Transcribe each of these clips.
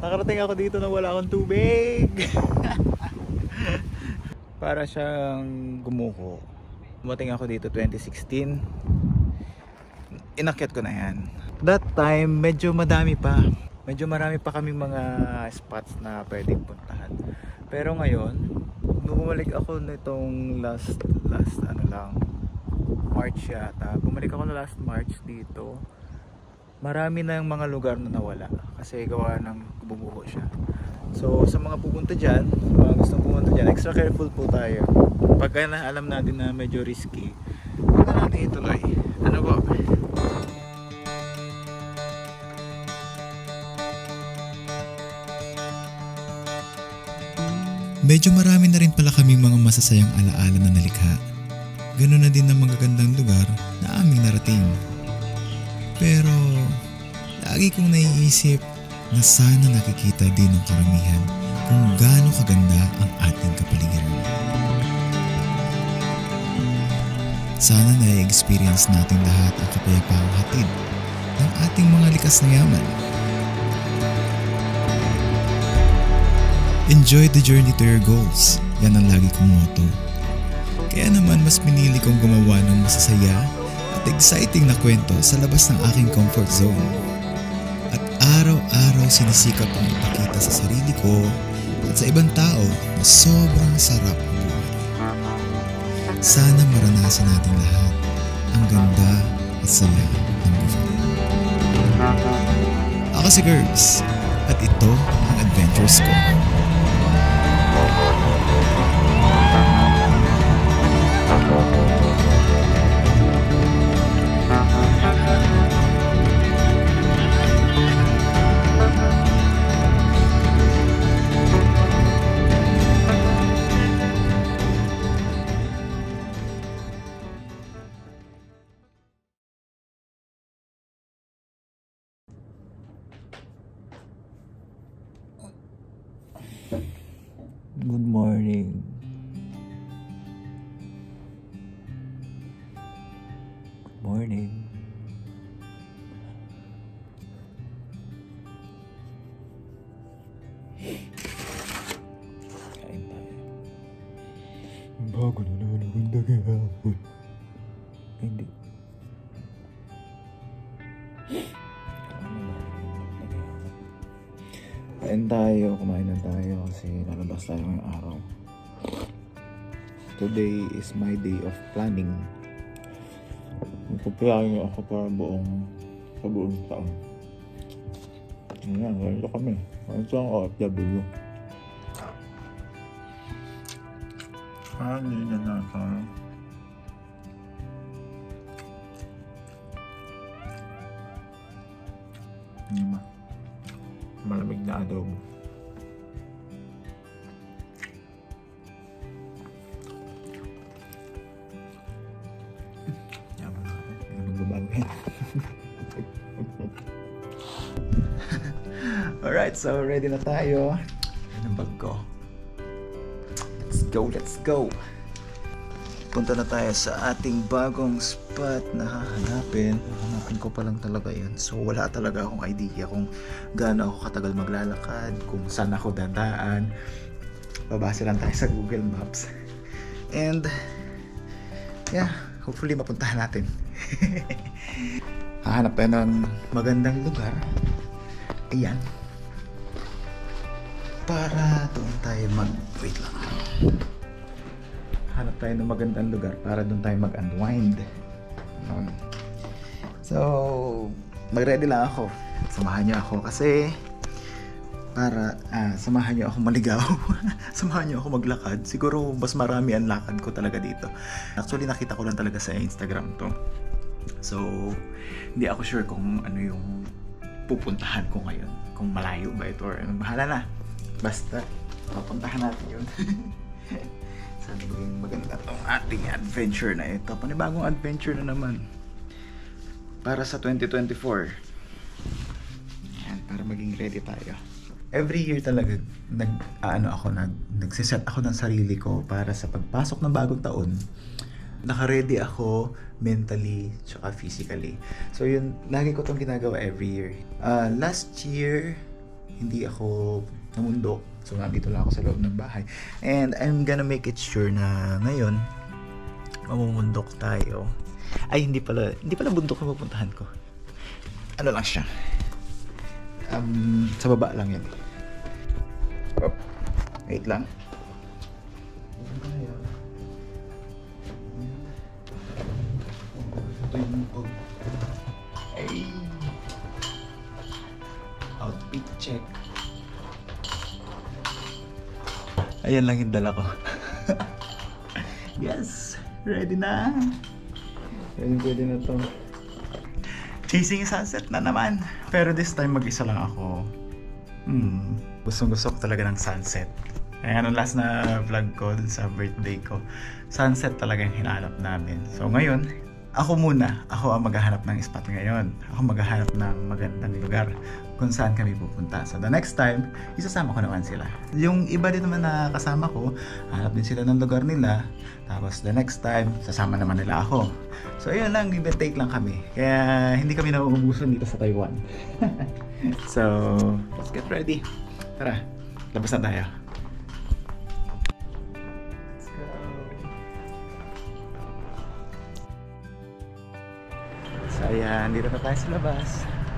Nakarating ako dito na wala akong tubig. Para siyang gumuho. Dumating ako dito 2016. Inakyat ko na yan. That time, medyo madami pa. Medyo marami pa kaming mga spots na pwedeng puntahan. Pero ngayon, nung bumalik ako nitong last March yata. Bumalik ako na last March dito. Marami na yung mga lugar na nawala kasi gawa ng bumuho siya. So sa mga pupunta dyan, mga gustong pumunta dyan, extra careful po tayo. Pagka na alam natin na medyo risky, huwag na natin ituloy. Ano ba? Medyo marami na rin pala kaming mga masasayang alaala na nalikha. Ganoon na din ang magagandang lugar na aming narating. Pero lagi kong naiisip na sana nakikita din ng karamihan kung gaano kaganda ang ating kapaligiran. Sana na-experience natin lahat ang kapayapaang hatid ng ating mga likas na yaman. Enjoy the journey to your goals. Yan ang lagi kong motto. Kaya naman mas pinili kong gumawa ng masasaya at exciting na kwento sa labas ng aking comfort zone. At araw-araw sinisikap kong ipakita sa sarili ko at sa ibang tao na sobrang sarap ang buhay. Sana maranasan natin lahat ang ganda at saya ng buhay. Ako si Gerbs at ito ang adventures ko. Good morning. Good morning. Kain tayo. Bago na naman akong dagahapon. Hindi. Kain tayo, kumain na tayo kasi lalabas tayo ngayong araw. Today is my day of planning. Magpaplano ako para sa buong taon. Ayan, ganito kami. Ganito ang OFW. Hindi na nasa. Hindi ba? Malamig na adobo. Yaman na ako. Hindi naman babago yan. Alright, so ready na tayo. Yan ang bag ko. Let's go, let's go. Punta na tayo sa ating bagong spot na hahanapin. Hahanapin ko pa lang talaga yun. So wala talaga akong idea kung gaano ako katagal maglalakad, kung saan ako dadaan. Babase lang tayo sa Google Maps. And yeah, hopefully mapuntahan natin. Hahanap tayo ng magandang lugar. Ayan. Para doon tayo wait lang. Hanap tayo ng magandang lugar para doon tayo mag-unwind. So, mag-ready lang ako. Samahan niyo ako kasi para samahan niyo ako maligaw. Samahan niyo ako maglakad. Siguro mas marami ang lakad ko talaga dito. Actually, nakita ko lang talaga sa Instagram to. So, hindi ako sure kung ano yung pupuntahan ko ngayon. Kung malayo ba ito or ano. Bahala na. Basta, papuntahan natin yun. Sana maganda tong ating adventure na ito. Panibagong adventure na naman para sa 2024. Yan, para maging ready tayo. Every year talaga nagsiset ako ng sarili ko para sa pagpasok ng bagong taon. Naka-ready ako mentally tsaka physically. So yun, lagi ko tong ginagawa every year. Last year hindi ako namundok. So nandito lang ako sa loob ng bahay. And I'm gonna make it sure na ngayon mamumundok tayo. Ay, hindi pala bundok na pupuntahan ko. Ano lang siya. Sa baba lang yan. Oh, wait lang. Ay. Outfit check. Ayan lang yung dala ko. Yes, ready na. Pwede na to. Chasing sunset na naman. Pero this time mag-isa lang ako. Gusto ko talaga ng sunset. Kaya nung last na vlog ko dun sa birthday ko, sunset talaga yung hinahanap namin. So ngayon, ako ang maghahanap ng spot ngayon. Ako maghahanap ng magandang lugar kung saan kami pupunta. So the next time, isasama ko naman sila. Yung iba din naman na kasama ko, hanap din sila ng lugar nila. Tapos the next time, sasama naman nila ako. So ayun lang, give and take lang kami. Kaya hindi kami nauubusan dito sa Taiwan. So, let's get ready. Tara, labas na tayo. Let's go. So ayan, dito na tayo sa labas.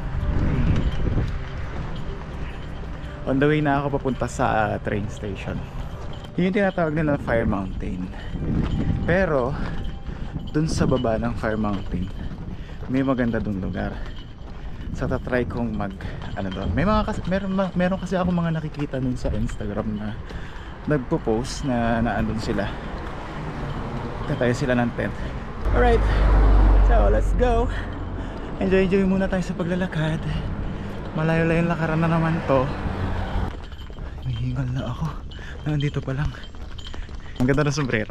On the way na ako papunta sa train station. Yun yung tinatawag nila Fire Mountain. Pero dun sa baba ng Fire Mountain, may maganda dun lugar. So tatry kong doon. Meron kasi ako mga nakikita dun sa Instagram na nagpo-post na naandun sila. Tatayo sila ng tent. Alright, so let's go. Enjoy muna tayo sa paglalakad. Malayo-layo yung lakaran na naman to. Hihingal na ako. Nandito pa lang. Ang ganda ng sombrero.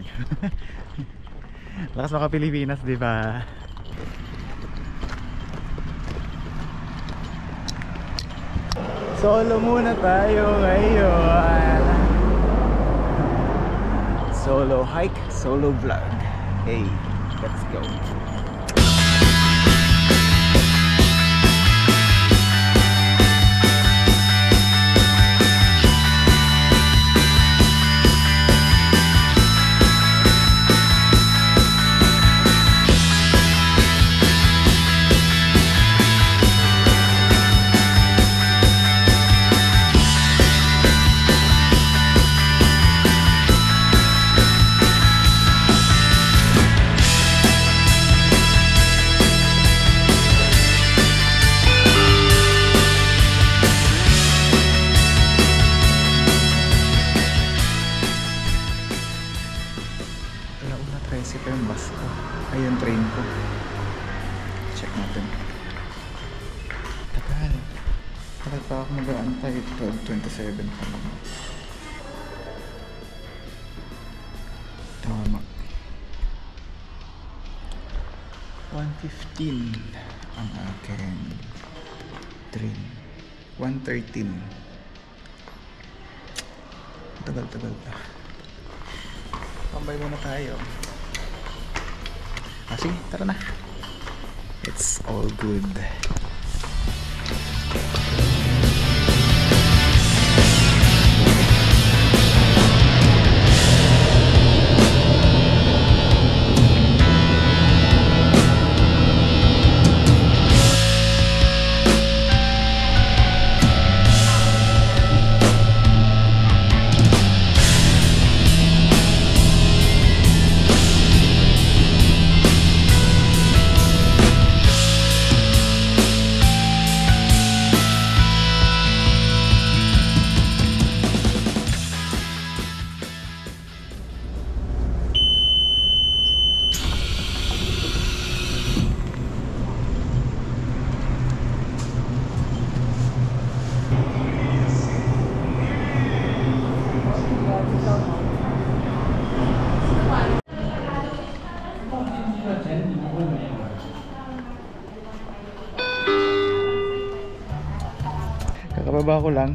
Lakas maka Pilipinas, di ba? Solo muna tayo ngayon. Solo hike, solo vlog. Hey, let's go. Yung bus ko. Ayun, train ko. Check natin. Tagal pa ako mag-aantay. 12:27 pa naman. Tama. 1:15 ang aking train. 1:13. Tagal pa. Tambay muna tayo. Sige, tara na. It's all good. Kakababa ko lang.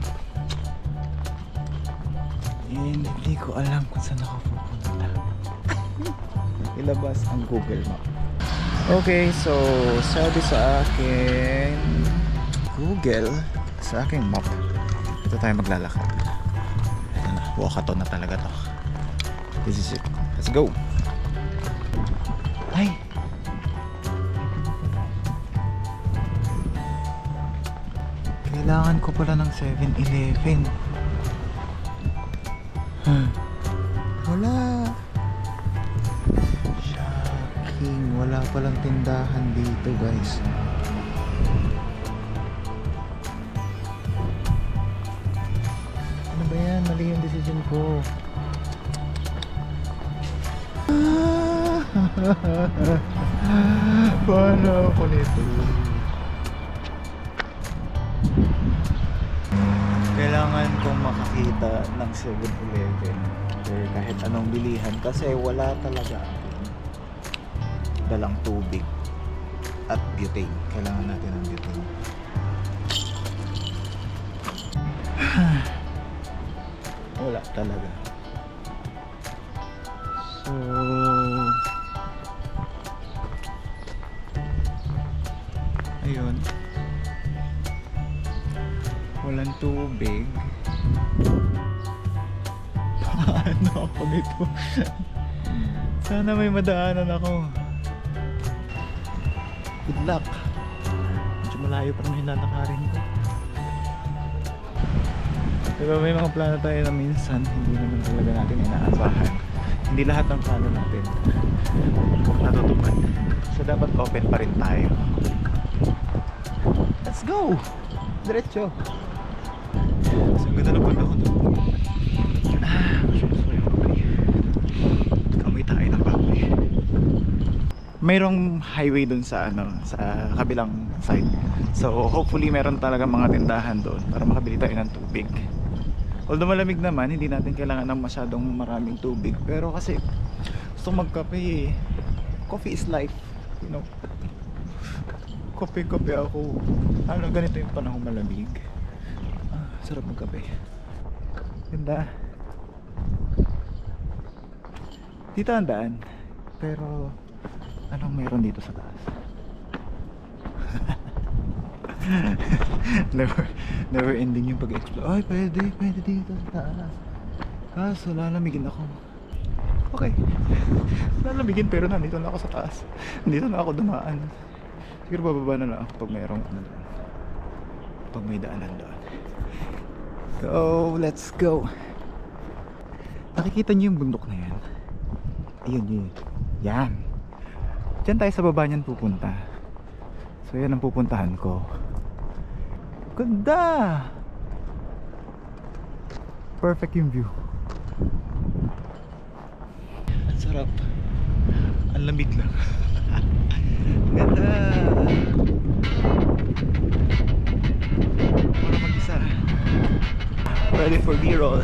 And hindi ko alam kung saan ako pupunta. Ilabas ang Google Map. Okay, so sabi sa akin Google sa aking map. Ito tayo maglalakad. Ito na, walkathon na talaga to. This is it. Let's go. Ay! Kailangan ko pala ng 7-Eleven. Wala. Shocking. Wala palang tindahan dito, guys. Ano ba yan? Mali yung decision ko. Paano ako nito? Kailangan kong makakita ng 7-Eleven or kahit anong bilihan kasi wala talaga akong dalang tubig at butane. Kailangan natin ng butane. Wala talaga. So ayun, walang tubig. Paano ako nito? Sana may madaanan ako. Good luck. Medyo malayo pa rin yung lalakarin ko. Diba may mga plano tayo na minsan hindi naman talaga natin inaasahan. Hindi lahat ng plano natin natutupad. So dapat open pa rin tayo. Let's go! Diretso! So ganda na panahon. Kamay tayo ng baboy. Mayroong highway dun sa sa kabilang side. So hopefully meron talaga mga tindahan doon para makabili tayo ng tubig. Although malamig naman, hindi natin kailangan ng masyadong maraming tubig. Pero kasi gusto magkape eh. Coffee is life, you know. Kape ako. Ano, ganito yung panahon malamig. Sarap magkape. Ganda. Dito ang daan. Pero anong meron dito sa taas? never ending yung pag-explore. Ay, pwede dito sa taas. Kaso lalamigin ako. Okay. Lalamigin pero nandito na ako sa taas. Nandito na ako dumaan. Siguro bababa na lang ako pag mayroong ano doon. Pag may daanan doon. So, let's go. Nakikita niyo yung bundok na yan? Ayun. Yan. Diyan tayo sa baba niyan pupunta. So, yan ang pupuntahan ko. Ganda! Perfect yung view. Ang sarap. Ang lamig lang. Ganda! Para mag-isa. Ready for B-roll.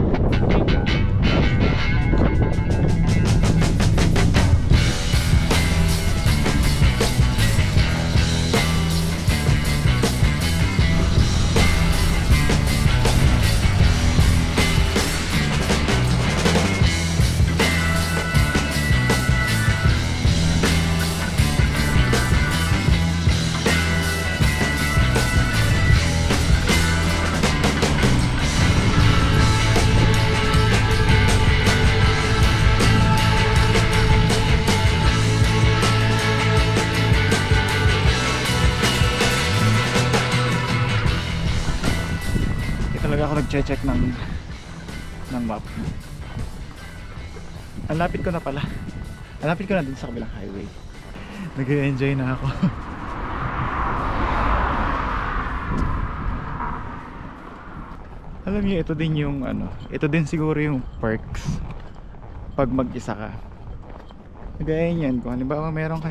Talaga ako nag-check ng map. Ang lapit ko na pala. Ang lapit ko na dun sa kabilang highway. Nag-enjoy na ako. Alam niyo, ito din yung ito din siguro yung perks pag mag-isa ka. Gaya niyan, kung halimbawa meron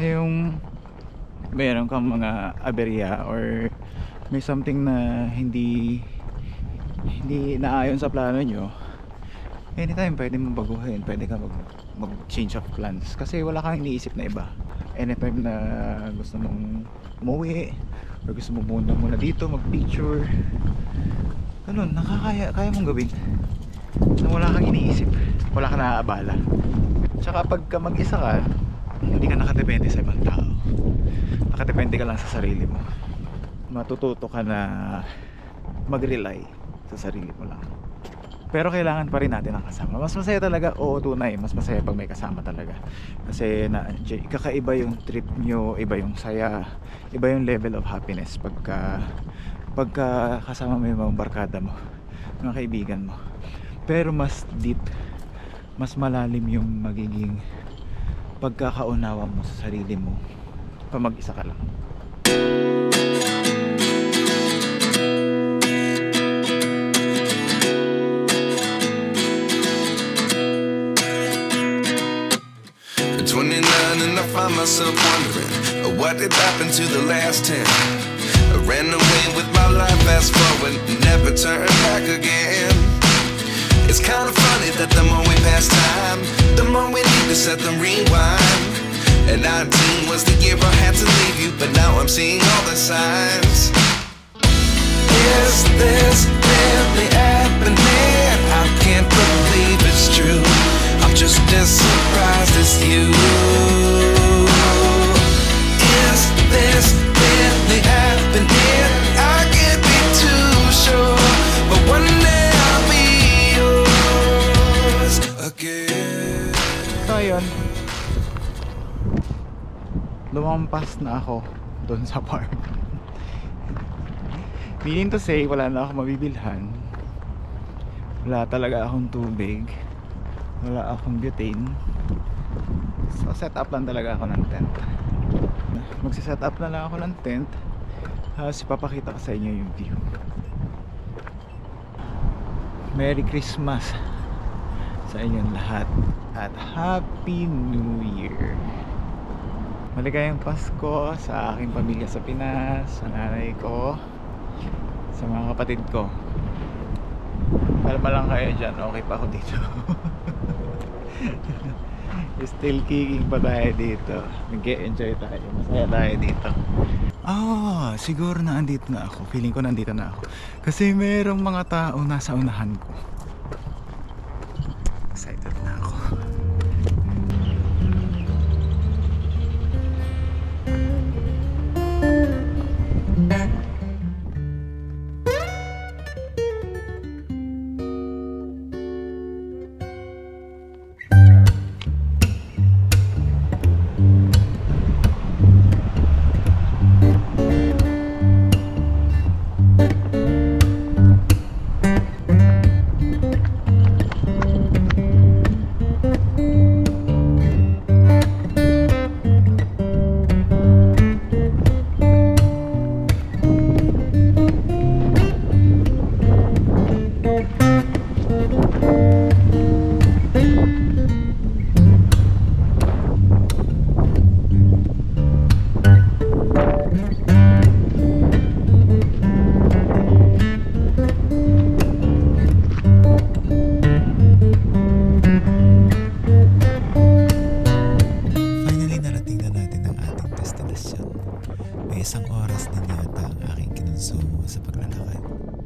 kang mga aberya or may something na hindi naayon sa plano nyo, anytime pwede mong baguhin, pwede ka mag change of plans kasi wala kang iniisip na iba. Anytime na gusto mong umuwi or gusto mong pumunta muna dito, mag picture, ganun, kaya mong gawin na wala kang iniisip, wala kang naaabala. Tsaka pagka mag-isa ka, hindi ka nakadepende sa ibang tao, nakadepende ka lang sa sarili mo. Matututo ka na mag-rely sa sarili mo lang. Pero kailangan pa rin natin ang kasama. Mas masaya talaga, oo, tunay, mas masaya pag may kasama talaga. Kasi kakaiba yung trip nyo, iba yung saya, iba yung level of happiness pagka kasama mo yung mga barkada mo, mga kaibigan mo. Pero mas deep, mas malalim yung magiging pagkakaunawa mo sa sarili mo pag mag-isa ka lang. At 29 and I find myself wondering what did happen to the last 10. I ran away with my life, fast forward, never turn back again. It's kind of funny that the more we pass time, the more we need to set them rewind. And 19 was the year I had to leave you, but now I'm seeing all the signs. Is this really happening? I can't believe it's true. I'm just as surprised as you. Is this really happening? I can't be too sure, but one day I'll be yours again. So ayun, lumampas na ako doon sa farm. Meaning to say, wala na ako mabibilhan, wala talaga akong tubig, wala akong butane. So set up lang talaga ako ng tent. Magsiset up na lang ako ng tent, tapos ipapakita ko sa inyo yung view. Merry Christmas sa inyong lahat at Happy New Year. Maligayang Pasko sa aking pamilya sa Pinas, sa nanay ko, sa mga kapatid ko. Kalma lang kayo dyan, okay pa ako dito. Still kicking pa tayo dito. Nag-enjoy tayo, masaya tayo dito. Siguro na andito na ako. Feeling ko nandito na ako kasi merong mga tao nasa unahan ko. Excited na ako. May isang oras din yata ang aking kinonsumo sa paglalakad.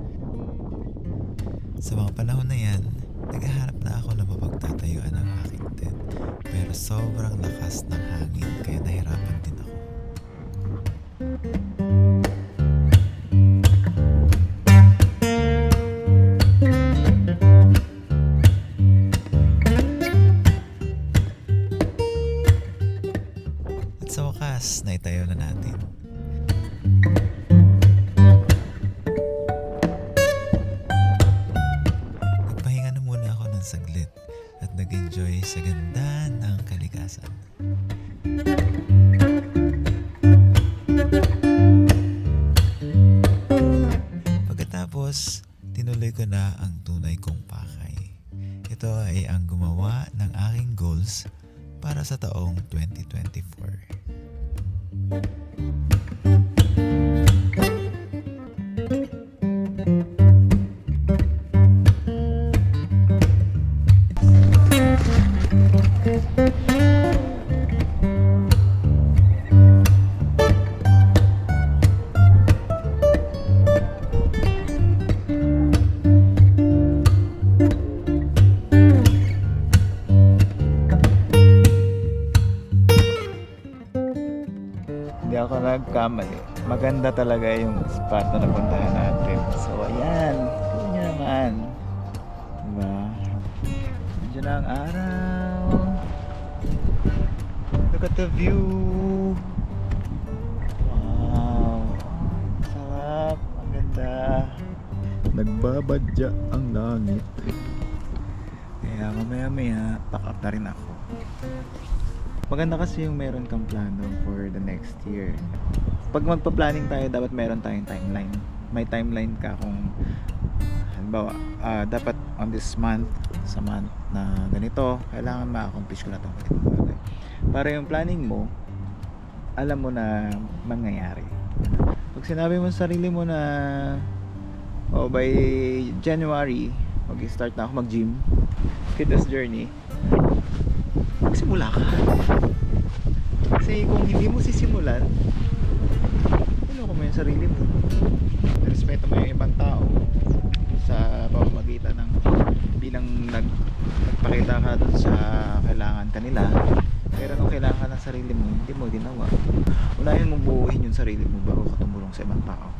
Sa mga panahon na yan, naghahanap na ako ng mapagtatayuan ng aking tent. Pero sobrang lakas ng hangin kaya nahirapan din ako. At sa wakas, naitayo na natin. Nagpahinga na muna ako ng saglit at nag-enjoy sa ganda ng kalikasan. Pagkatapos, tinuloy ko na ang tunay kong pakay. Ito ay ang gumawa ng aking goals para sa taong 2024. Hindi ako nagkamali. Maganda talaga yung spot na napuntahan natin. natin. So ayan, tignan nyo naman. Diba? Nandiyan na ang araw. Look at the view. Wow, sarap, ang ganda. Nagbabadya ang langit. Kaya mamaya pack up na rin ako. Maganda kasi yung meron kang plano for the next year. Pag magpa-planning tayo, dapat meron tayong timeline. May timeline ka kung halimbawa, dapat on this month, sa month na ganito, kailangan ma-accomplish ko na itong ganitong bagay. Para yung planning mo, alam mo na mangyayari. Pag sinabi mo sa sarili mo na by January, mag-start na ako mag-gym, fitness journey, magsimula ka. Kasi kung hindi mo sisimulan, ko mo yung sarili mo, respeto mo yung ibang tao sa pamamagitan ng bilang nagpakita ka dun sa kailangan kanila, pero kung kailangan ka ng sarili mo, hindi mo ginawa. Unahin mo buuin yung sarili mo bago ka tumulong sa ibang tao.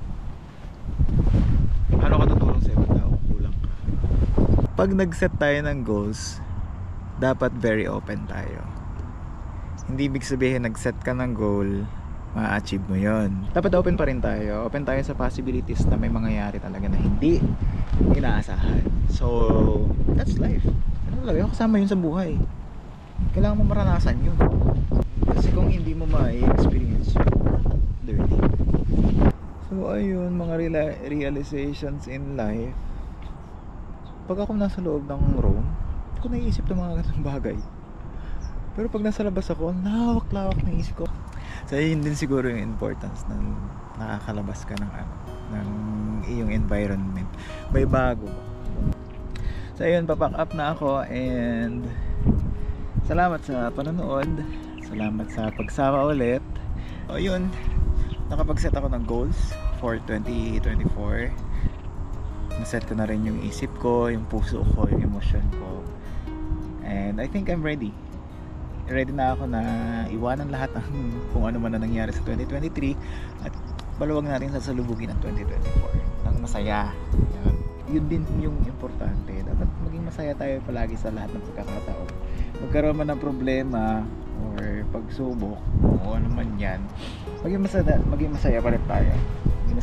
Paano ka tutulong sa ibang tao kung kulang ka? Pag nag-set tayo ng goals, dapat very open tayo. Hindi ibig sabihin nag-set ka ng goal, ma-achieve mo yon. Dapat open pa rin tayo. Open tayo sa possibilities na may mangyayari talaga na hindi inaasahan. So, that's life. Ano talaga? Kasama yun sa buhay. Kailangan mo maranasan yun. Kasi kung hindi mo ma-experience yun, learning. So, ayun, mga realizations in life. Pag ako nasa loob ng room, hindi ko naiisip ng mga ganung bagay. Pero pag nasa labas ako, lawak-lawak na isip ko. So yun din siguro yung importance ng nakakalabas ka ng iyong environment. May bago. So ayun, papack up na ako and salamat sa panonood. Salamat sa pagsama ulit. O yun, nakapag-set ako ng goals for 2024. Naset ko na rin yung isip ko, yung puso ko, yung emosyon ko. And I think I'm ready. Ready na ako na iwanan lahat ng kung ano man na nangyari sa 2023 at baluwag natin sasalubugin ang 2024 ng masaya. Yan. Yun din yung importante. Dapat maging masaya tayo palagi sa lahat ng pagkakataon. Magkaroon man ng problema or pagsubok o ano man yan, maging masaya pa rin tayo. Maging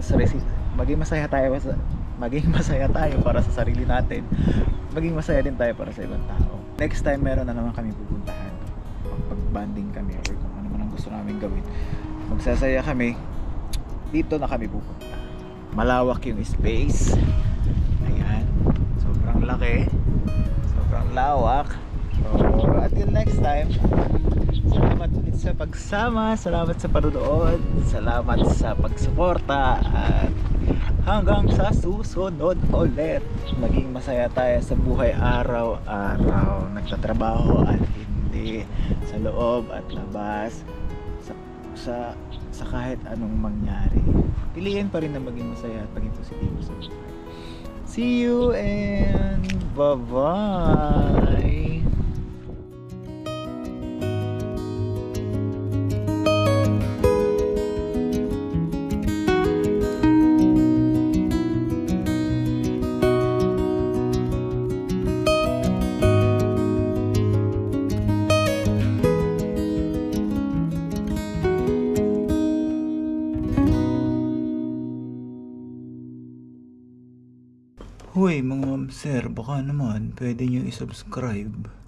masaya tayo para sa sarili natin. Maging masaya din tayo para sa ibang tao. Next time meron na naman kami pupuntahan. Pag-banding kami or kung ano man ang gusto namin gawin. Magsasaya kami. Dito na kami pupunta. Malawak yung space. Ayan. Sobrang laki. Sobrang lawak. So, until next time. Salamat ulit sa pagsama. Salamat sa panonood. Salamat sa pagsuporta. At hanggang sa susunod ulit. Maging masaya tayo sa buhay araw-araw. Nagtatrabaho at hindi. Sa loob at labas. Sa kahit anong mangyari. Piliin pa rin na maging masaya at maging positibo sa buhay. See you and bye-bye! Hoy mga ma'am sir, baka naman pwede nyo i-subscribe